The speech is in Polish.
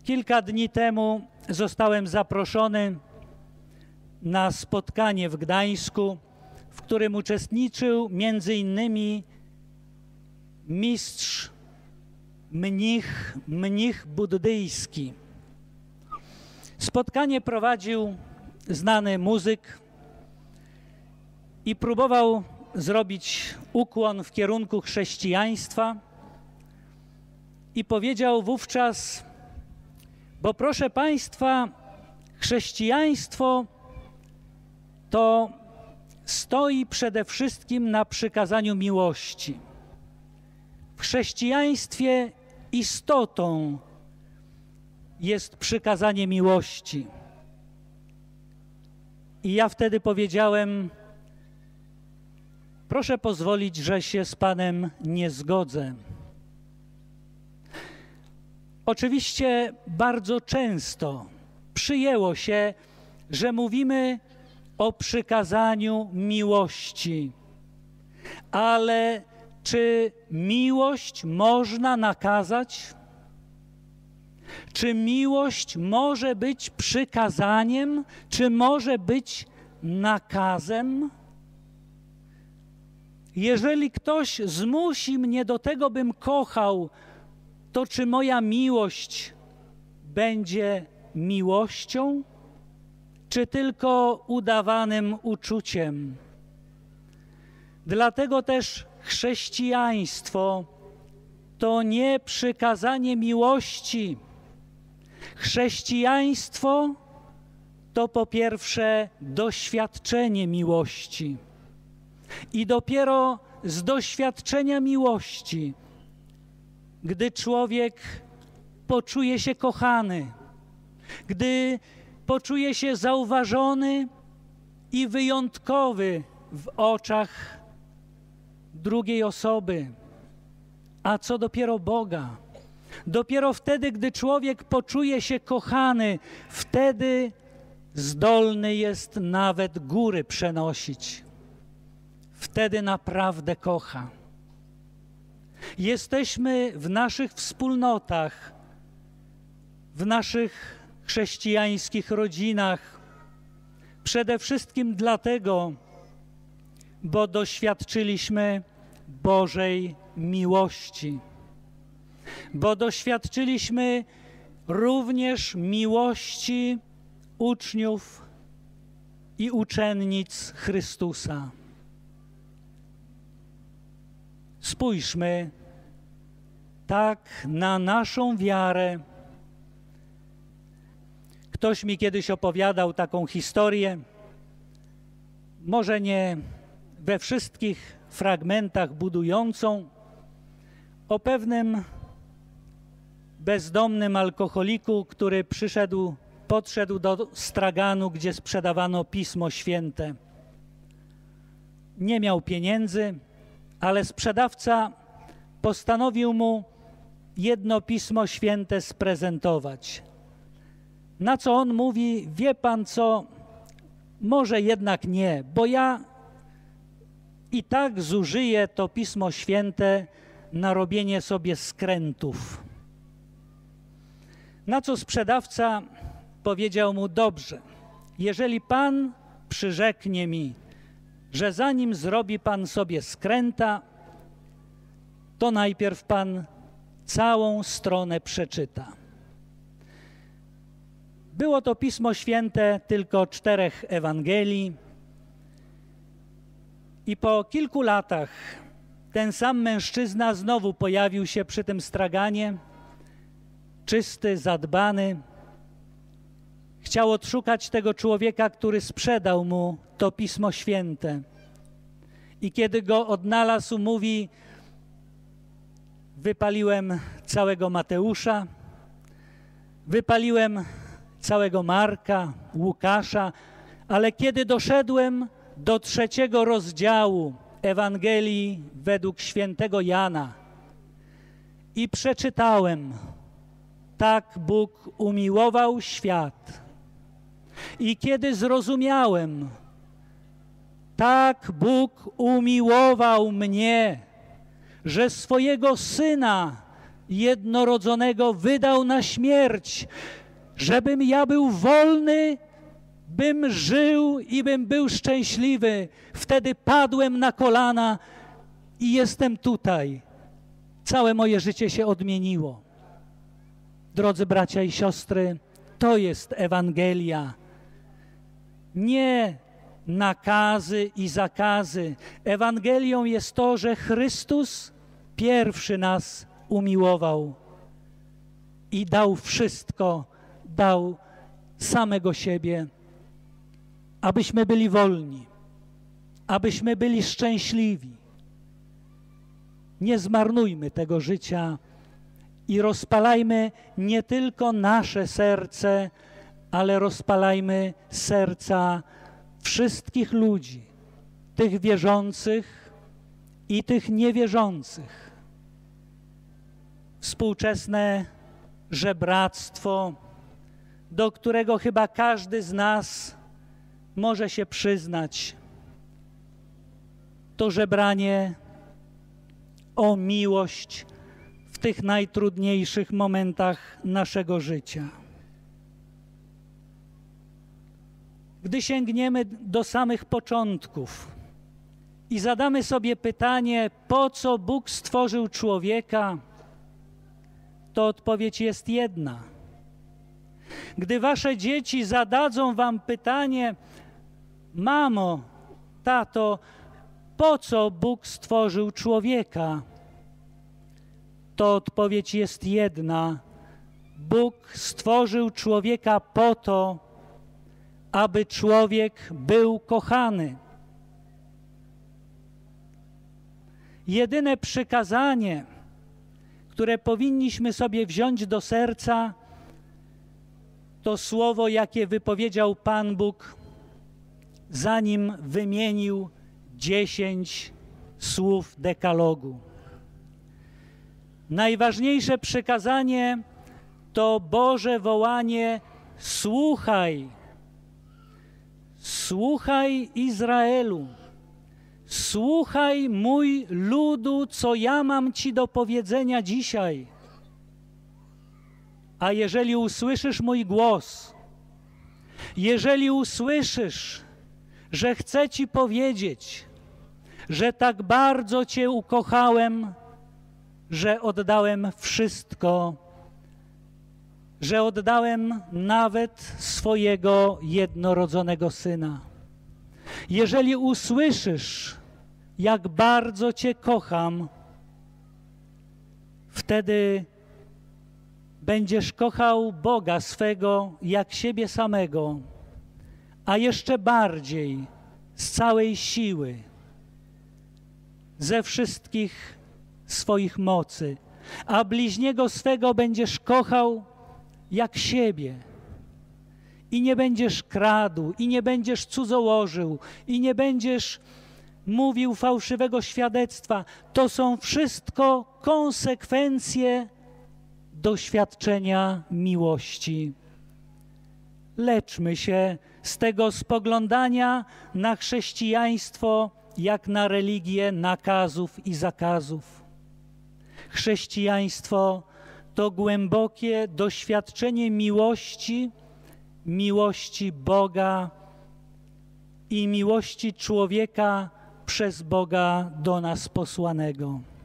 Kilka dni temu zostałem zaproszony na spotkanie w Gdańsku, w którym uczestniczył między innymi mistrz, mnich buddyjski. Spotkanie prowadził znany muzyk i próbował zrobić ukłon w kierunku chrześcijaństwa i powiedział wówczas: bo proszę Państwa, chrześcijaństwo to stoi przede wszystkim na przykazaniu miłości. W chrześcijaństwie istotą jest przykazanie miłości. I ja wtedy powiedziałem: proszę pozwolić, że się z Panem nie zgodzę. Oczywiście bardzo często przyjęło się, że mówimy o przykazaniu miłości. Ale czy miłość można nakazać? Czy miłość może być przykazaniem? Czy może być nakazem? Jeżeli ktoś zmusi mnie do tego, bym kochał, to czy moja miłość będzie miłością, czy tylko udawanym uczuciem? Dlatego też chrześcijaństwo to nie przykazanie miłości. Chrześcijaństwo to po pierwsze doświadczenie miłości. I dopiero z doświadczenia miłości, gdy człowiek poczuje się kochany, gdy poczuje się zauważony i wyjątkowy w oczach drugiej osoby, a co dopiero Boga. Dopiero wtedy, gdy człowiek poczuje się kochany, wtedy zdolny jest nawet góry przenosić. Wtedy naprawdę kocha. Jesteśmy w naszych wspólnotach, w naszych chrześcijańskich rodzinach przede wszystkim dlatego, bo doświadczyliśmy Bożej miłości, bo doświadczyliśmy również miłości uczniów i uczennic Chrystusa. Spójrzmy tak na naszą wiarę. Ktoś mi kiedyś opowiadał taką historię, może nie we wszystkich fragmentach budującą, o pewnym bezdomnym alkoholiku, który podszedł do straganu, gdzie sprzedawano Pismo Święte. Nie miał pieniędzy, ale sprzedawca postanowił mu jedno Pismo Święte sprezentować. Na co on mówi: wie pan co, może jednak nie, bo ja i tak zużyję to Pismo Święte na robienie sobie skrętów. Na co sprzedawca powiedział mu: dobrze, jeżeli pan przyrzeknie mi, że zanim zrobi pan sobie skręta, to najpierw pan całą stronę przeczyta. Było to Pismo Święte tylko 4 Ewangelii i po kilku latach ten sam mężczyzna znowu pojawił się przy tym straganie, czysty, zadbany. Chciał odszukać tego człowieka, który sprzedał mu to Pismo Święte. I kiedy go odnalazł, mówi: wypaliłem całego Mateusza, wypaliłem całego Marka, Łukasza, ale kiedy doszedłem do 3 rozdziału Ewangelii według świętego Jana i przeczytałem: tak Bóg umiłował świat. I kiedy zrozumiałem: tak Bóg umiłował mnie, że swojego Syna jednorodzonego wydał na śmierć, żebym ja był wolny, bym żył i bym był szczęśliwy. Wtedy padłem na kolana i jestem tutaj. Całe moje życie się odmieniło. Drodzy bracia i siostry, to jest Ewangelia. Nie nakazy i zakazy. Ewangelią jest to, że Chrystus pierwszy nas umiłował i dał wszystko, dał samego siebie, abyśmy byli wolni, abyśmy byli szczęśliwi. Nie zmarnujmy tego życia i rozpalajmy nie tylko nasze serce, ale rozpalajmy serca wszystkich ludzi, tych wierzących i tych niewierzących. Współczesne żebractwo, do którego chyba każdy z nas może się przyznać, to żebranie o miłość w tych najtrudniejszych momentach naszego życia. Gdy sięgniemy do samych początków i zadamy sobie pytanie, po co Bóg stworzył człowieka, to odpowiedź jest jedna. Gdy wasze dzieci zadadzą wam pytanie, mamo, tato, po co Bóg stworzył człowieka, to odpowiedź jest jedna. Bóg stworzył człowieka po to, aby człowiek był kochany. Jedyne przykazanie, które powinniśmy sobie wziąć do serca, to słowo, jakie wypowiedział Pan Bóg, zanim wymienił 10 słów dekalogu. Najważniejsze przykazanie to Boże wołanie: słuchaj, słuchaj Izraelu, słuchaj mój ludu, co ja mam ci do powiedzenia dzisiaj. A jeżeli usłyszysz mój głos, jeżeli usłyszysz, że chcę ci powiedzieć, że tak bardzo cię ukochałem, że oddałem wszystko, że oddałem nawet swojego jednorodzonego Syna. Jeżeli usłyszysz, jak bardzo cię kocham, wtedy będziesz kochał Boga swego jak siebie samego, a jeszcze bardziej z całej siły, ze wszystkich swoich mocy, a bliźniego swego będziesz kochał jak siebie. I nie będziesz kradł, i nie będziesz cudzołożył, i nie będziesz mówił fałszywego świadectwa. To są wszystko konsekwencje doświadczenia miłości. Leczmy się z tego spoglądania na chrześcijaństwo jak na religię nakazów i zakazów. Chrześcijaństwo to głębokie doświadczenie miłości, miłości Boga i miłości człowieka przez Boga do nas posłanego.